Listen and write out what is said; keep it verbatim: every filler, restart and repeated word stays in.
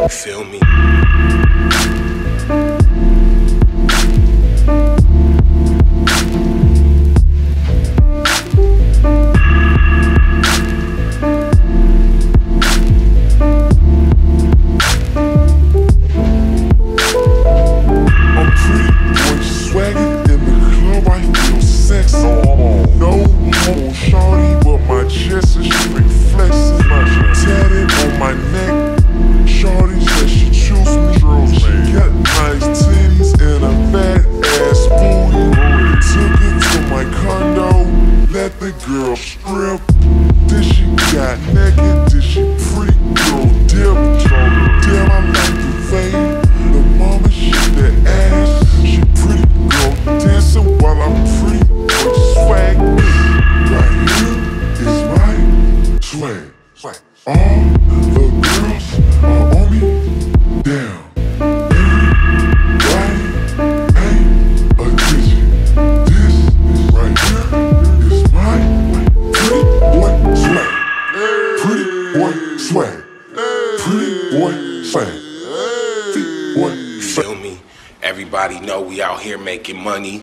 You feel me? Girl strip, then she got naked, then she freak, girl dip. Damn, I like the fade, the mama shit that ass. She pretty girl dancing while I'm pretty with swag. Right here is my swag. All the girls are on me, damn. Swag, pretty boy swag, boy, feel me? Everybody know we out here making money.